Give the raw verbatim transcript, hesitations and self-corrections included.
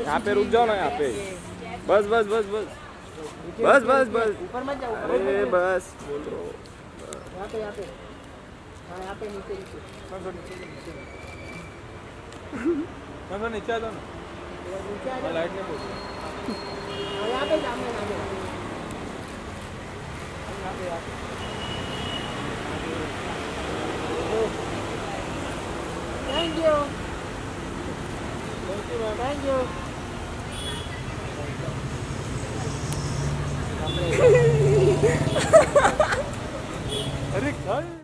यहाँ पे रुक जाओ ना, यहाँ पे बस बस बस बस बस बस बस ऊपर मत जाओ। अरे बस बोलो यहाँ पे यहाँ पे हाँ यहाँ पे नीचे नीचे मैं नीचे आ जाओ ना, नीचे आ जाओ। लाइट नहीं बोल यहाँ पे सामने यहाँ पे यहाँ पे यहाँ पे थैंक यू थैंक यू अरे